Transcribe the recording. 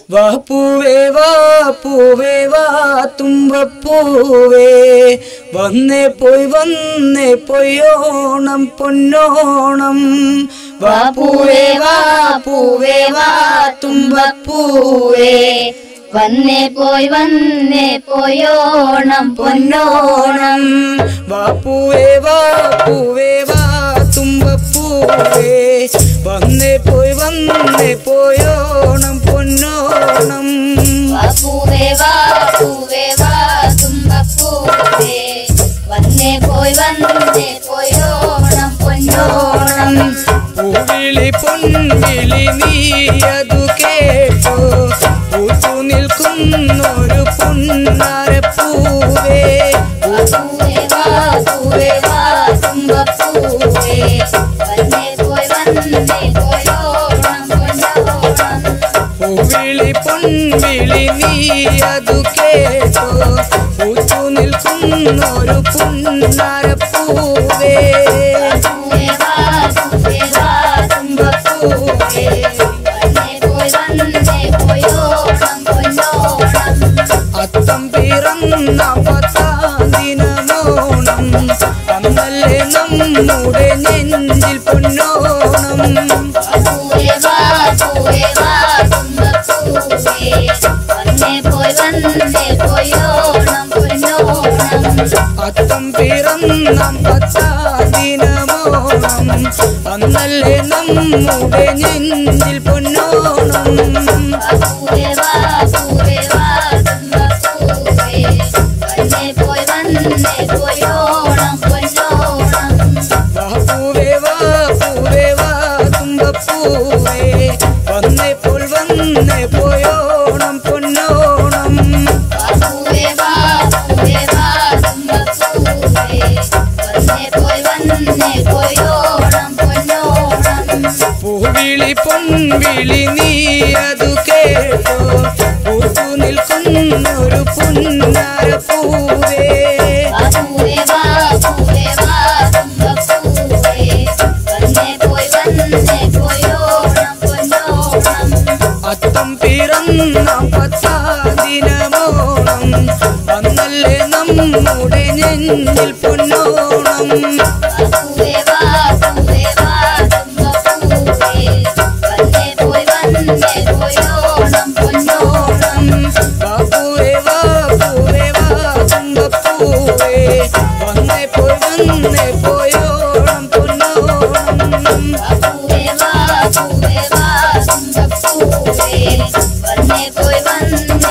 വാ പൂവേ വാ തുമ്പപ്പൂവേ വന്നേ പോയി ഓണം പൊന്നോണം വാ പൂവേ വാ തുമ്പപ്പൂവേ വന്നേ പോയി ഓണം പൊന്നോണം വാ പൂവേ വാ തുമ്പപ്പൂവേ വന്നേ പോയി ഓണം പൊന്നോണം വാ പൂവേ വാ തുമ്പപ്പൂവേ വന്നേ പോയി ഓണം പൊന്നോണം പൂവിളി പൊൻവിളി നീ അതു കേട്ടോ പൂത്തു നിൽക്കുന്നൊരു പുന്നാരപ്പൂവേ പൂവേ വാ തുമ്പപ്പൂവേ വന്നേ പോയി ഓണം പൊന്നോണം പൂവിളി പൊൻവിളി നീ അതു കേട്ടോ പൂത്തു നിൽക്കുന്നൊരു പുന്നാരപ്പൂവേ അത്തം പിറന്ന 10-ാം ദിനമോണം അന്നല്ലേ നമ്മുടെ നെഞ്ചിൽ പൊന്നോണം അത്തം പിറന്ന 10-ാം ദിനമോണം അന്നല്ലേ നമ്മുടെ നെഞ്ചിൽ പൊന്നോണം പൂവേ വാ തുമ്പപ്പൂവേ വന്നേ പോയി ഓണം പൊന്നോണം പൂവിളി പൊൻവിളി നീ അതു കേട്ടോ പൂത്തു നിൽക്കുന്നൊരു പുന്നാരപ്പൂവേ അത്തം പിറന്ന 10-ാം ദിനമോണം അന്നല്ലേ നമ്മുടെ നെഞ്ചിൽ പൊന്നോണം പൂവേ വാ തുമ്പപ്പൂവേ വന്നേ പോയി ഓണം പൊന്നോണം വന്നേ പോയി